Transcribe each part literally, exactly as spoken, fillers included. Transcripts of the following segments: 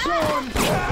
schon!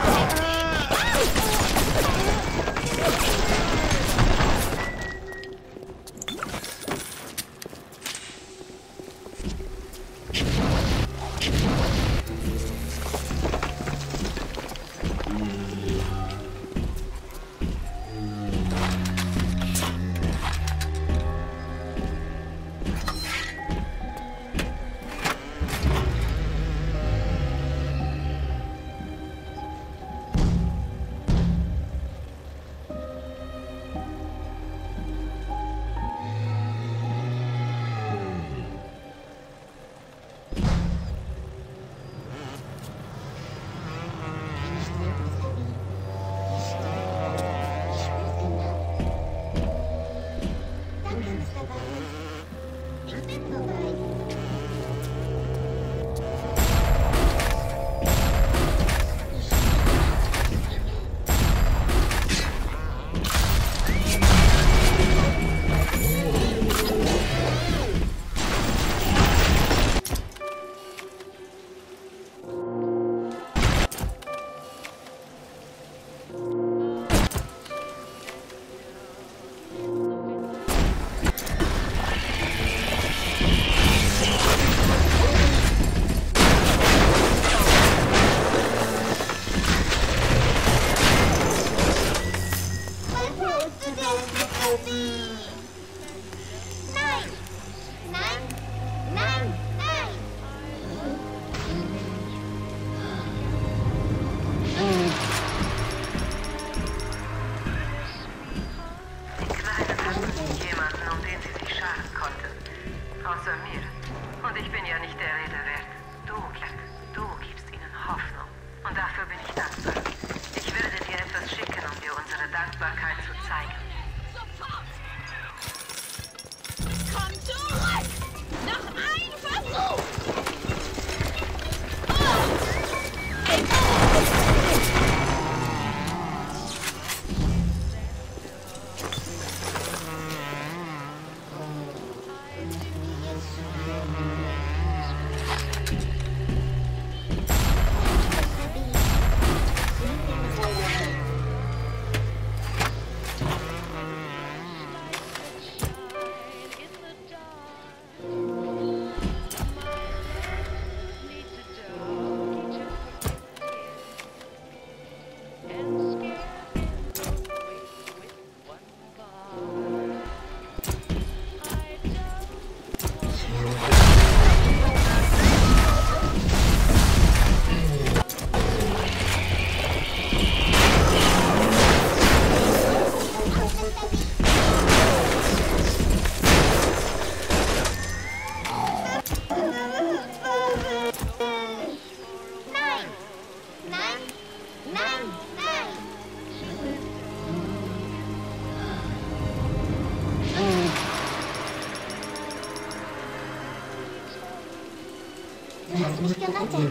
Du hast mich gerettet.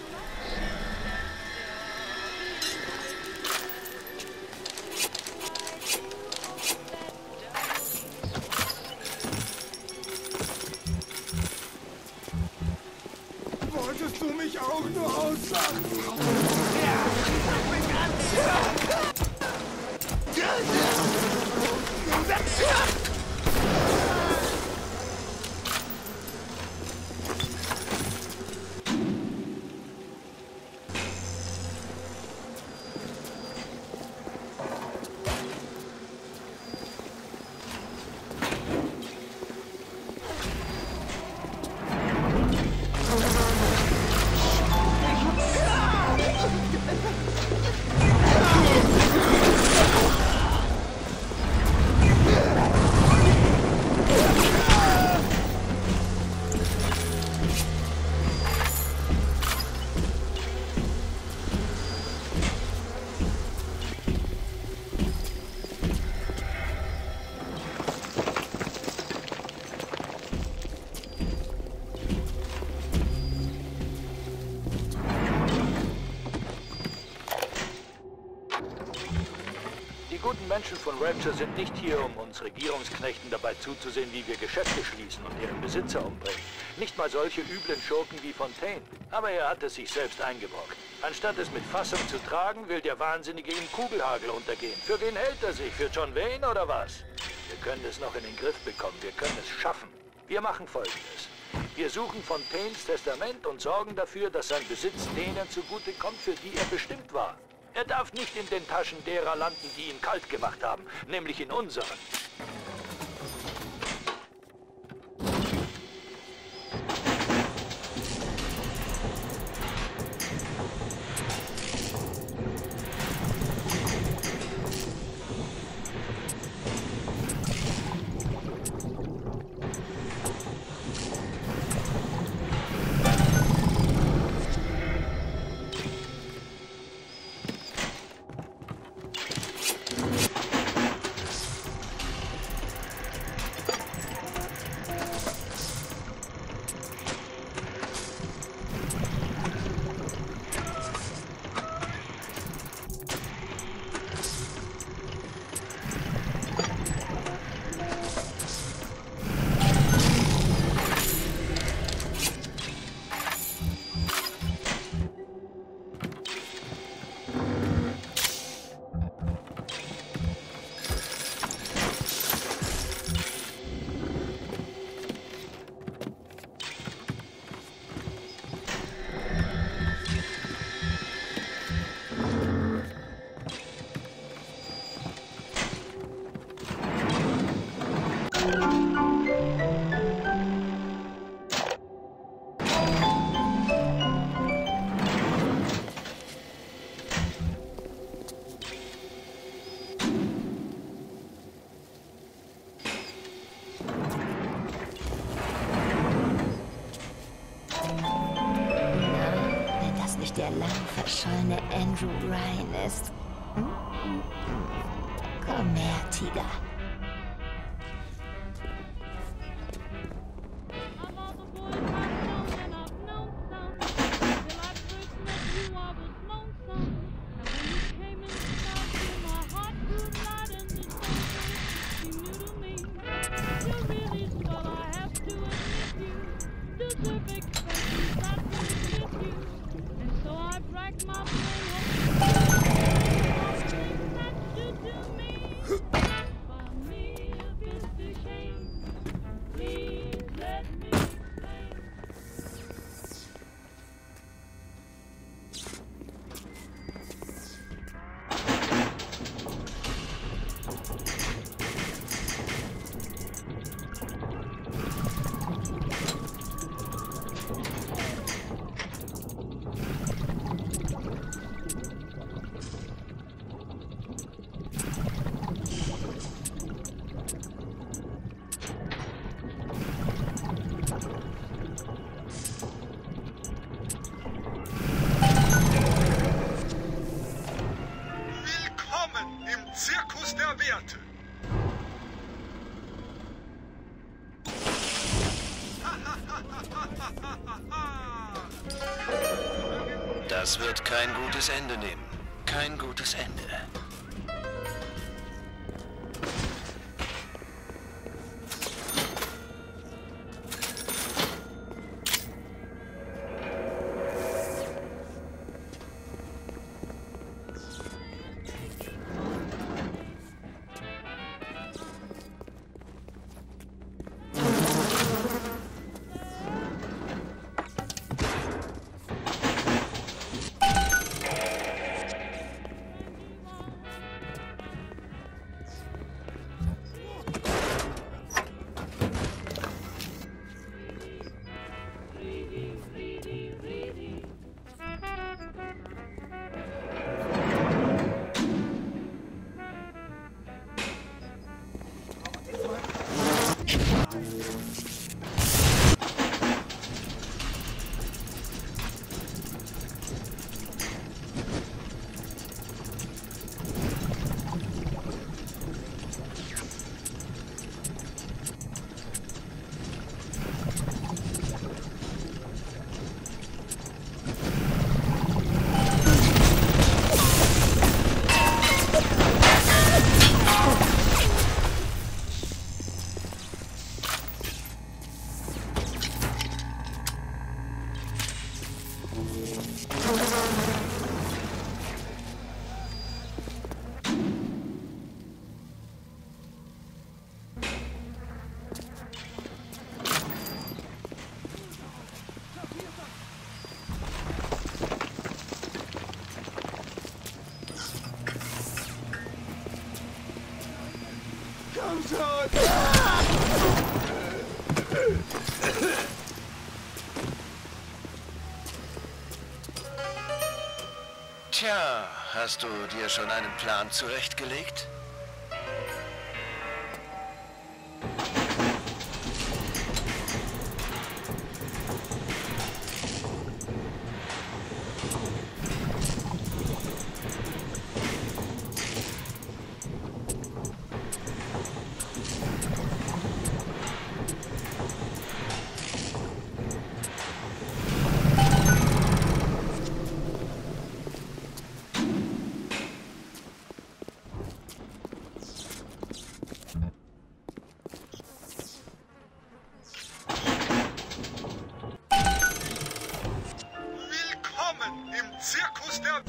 Wolltest du mich auch nur auslachen? Die guten Menschen von Rapture sind nicht hier, um uns Regierungsknechten dabei zuzusehen, wie wir Geschäfte schließen und ihren Besitzer umbringen. Nicht mal solche üblen Schurken wie Fontaine. Aber er hat es sich selbst eingebrockt. Anstatt es mit Fassung zu tragen, will der Wahnsinnige im Kugelhagel untergehen. Für wen hält er sich? Für John Wayne oder was? Wir können es noch in den Griff bekommen. Wir können es schaffen. Wir machen Folgendes. Wir suchen Fontaines Testament und sorgen dafür, dass sein Besitz denen zugute kommt, für die er bestimmt war. Er darf nicht in den Taschen derer landen, die ihn kalt gemacht haben, nämlich in unseren. Der lang verschollene Andrew Ryan ist. Komm her, Tiger. Das wird kein gutes Ende nehmen. Kein gutes Ende. Tja, hast du dir schon einen Plan zurechtgelegt? Zirkus der...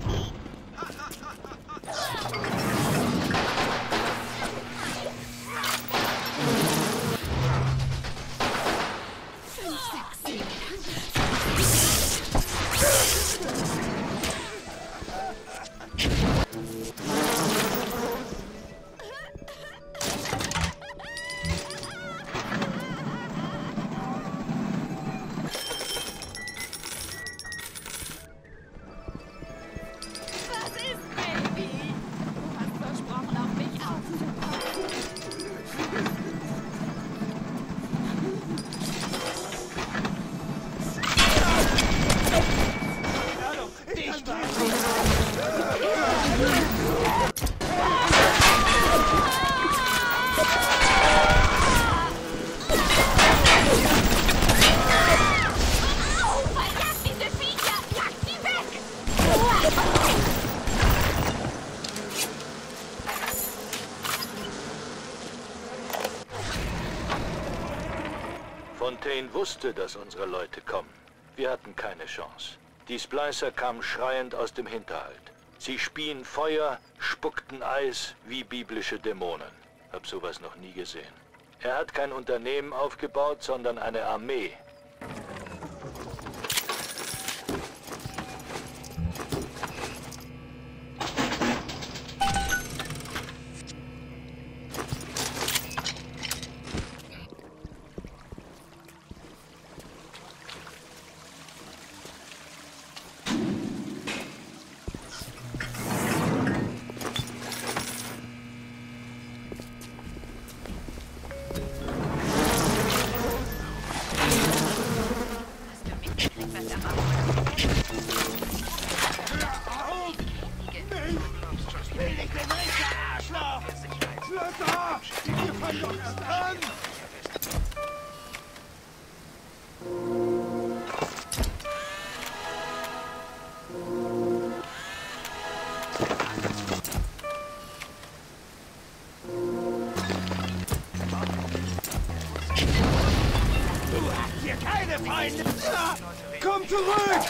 Fontaine wusste, dass unsere Leute kommen. Wir hatten keine Chance. Die Splicer kamen schreiend aus dem Hinterhalt. Sie spien Feuer, spuckten Eis wie biblische Dämonen. Hab sowas noch nie gesehen. Er hat kein Unternehmen aufgebaut, sondern eine Armee. Komm zurück!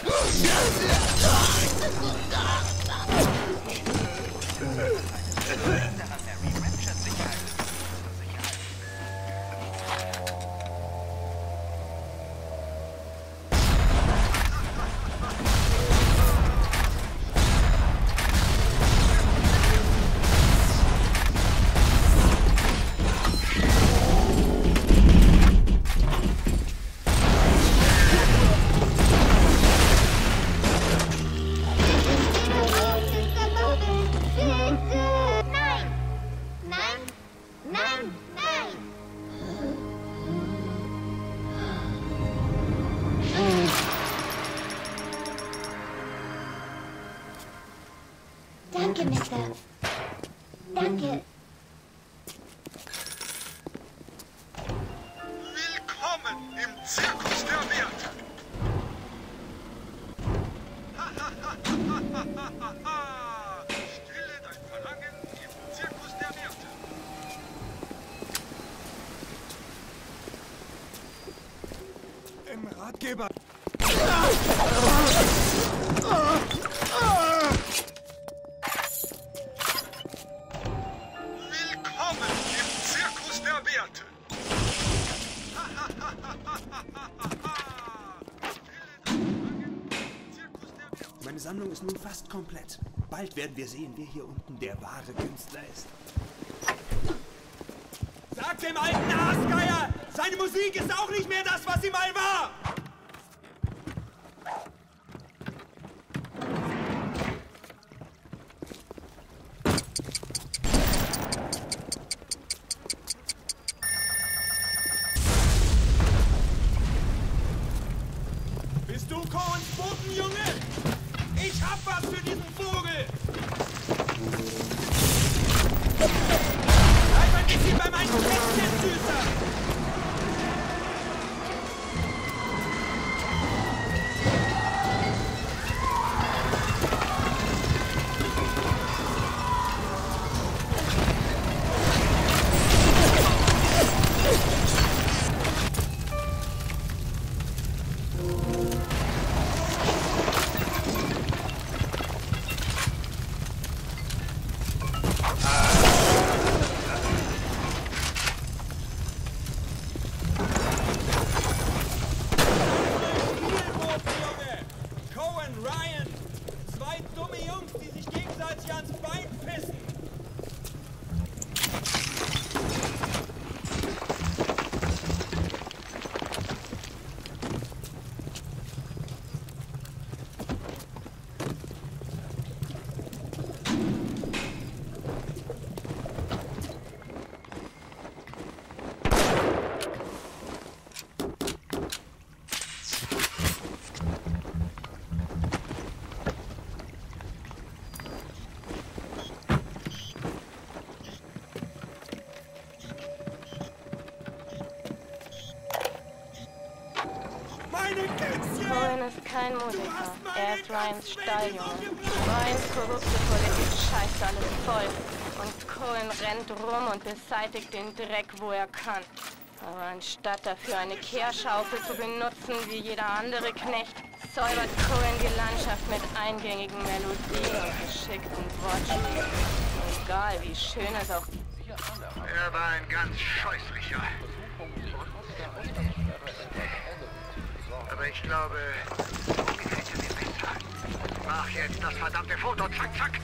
Danke, Mister. Danke. Willkommen im Zirkus der Werte. Stille dein Verlangen im Zirkus der Werte. Im Ratgeber. Willkommen im Zirkus der Werte. Meine Sammlung ist nun fast komplett. Bald werden wir sehen, wer hier unten der wahre Künstler ist. Sag dem alten Aasgeier, seine Musik ist auch nicht mehr das, was sie mal war! unten, Junge! Ich hab was für diesen Vogel! Bleib ein bisschen bei meinen Kästchen, Süßer! Cohen ist kein Musiker. Er ist Ryans Stalljunge. Ryans korrupte Politik scheißt alles voll. Und Cohen rennt rum und beseitigt den Dreck, wo er kann. Aber anstatt dafür eine Kehrschaufel zu benutzen wie jeder andere Knecht, säubert Cohen die Landschaft mit eingängigen Melodien und geschickten Wortspielen. Egal wie schön es auch... Er war ein ganz scheußlicher. Aber ich glaube, so gefällt er mir besser. Mach jetzt das verdammte Foto, zack, zack!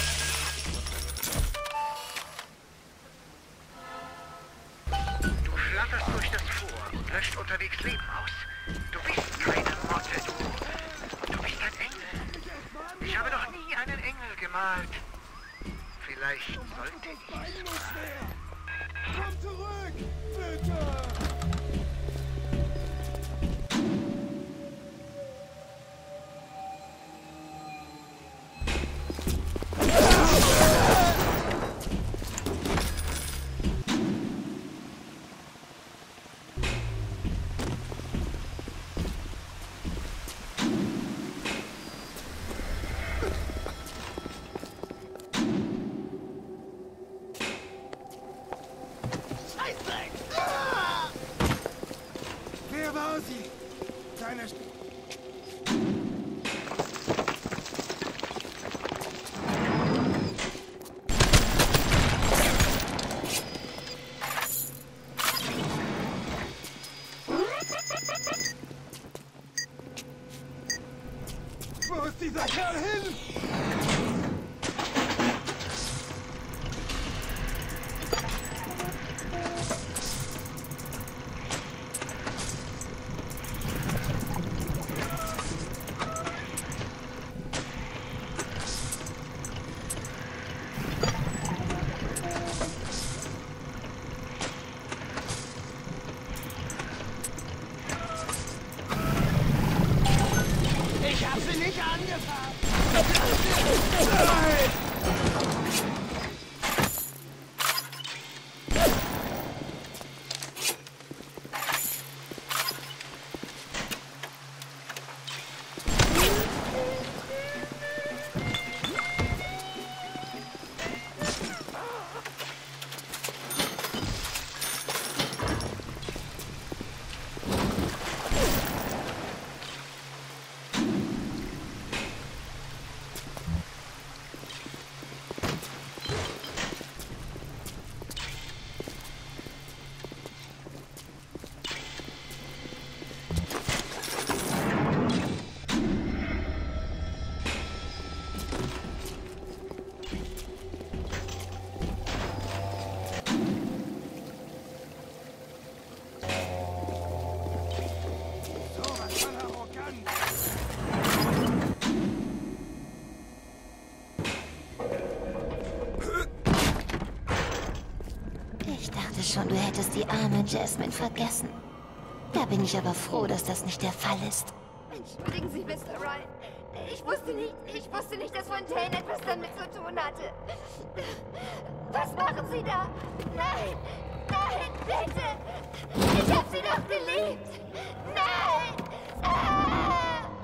Du flatterst durch das Vor und löscht unterwegs Leben aus. Du bist keine Motte, du... Du bist ein Engel. Ich habe noch nie einen Engel gemalt. Vielleicht sollte ich es mal. Komm zurück, bitte! Wer war sie? Deine... St Wo ist dieser Kerl hin? Ich hab sie nicht angefasst! Ich dachte schon, du hättest die arme Jasmine vergessen. Da bin ich aber froh, dass das nicht der Fall ist. Entschuldigen Sie, Mister Ryan. Ich wusste nicht, ich wusste nicht, dass Fontaine etwas damit zu tun hatte. Was machen Sie da? Nein! Nein, bitte! Ich hab Sie doch geliebt! Nein! Ah!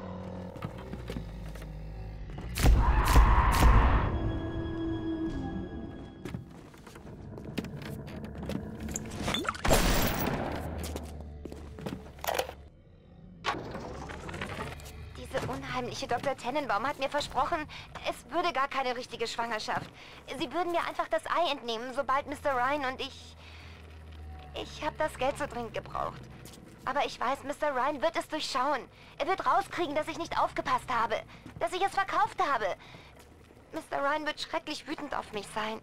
Diese unheimliche Doktor Tennenbaum hat mir versprochen, es würde gar keine richtige Schwangerschaft. Sie würden mir einfach das Ei entnehmen, sobald Mister Ryan und ich... Ich habe das Geld so dringend gebraucht. Aber ich weiß, Mister Ryan wird es durchschauen. Er wird rauskriegen, dass ich nicht aufgepasst habe. Dass ich es verkauft habe. Mister Ryan wird schrecklich wütend auf mich sein.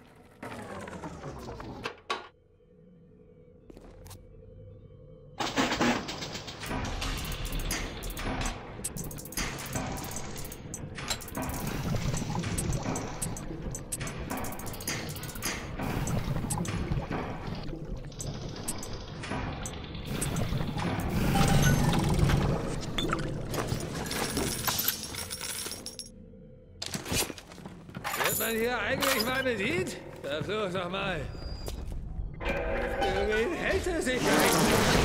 Wird man hier eigentlich mal bedient? Versuch doch mal. Für wen hält er sich eigentlich?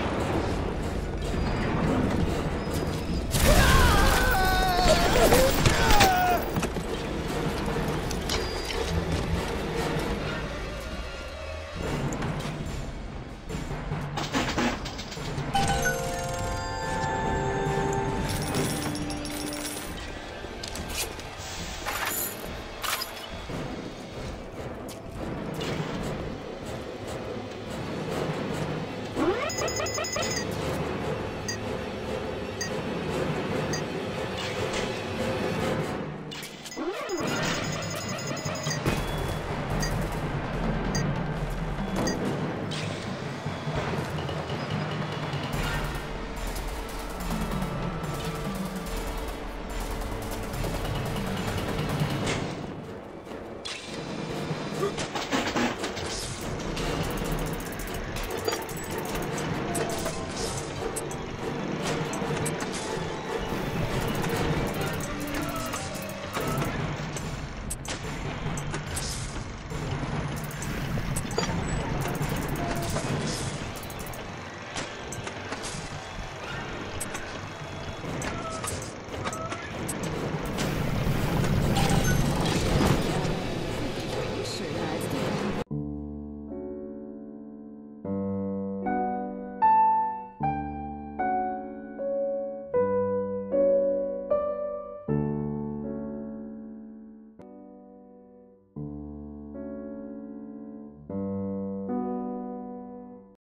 Ah!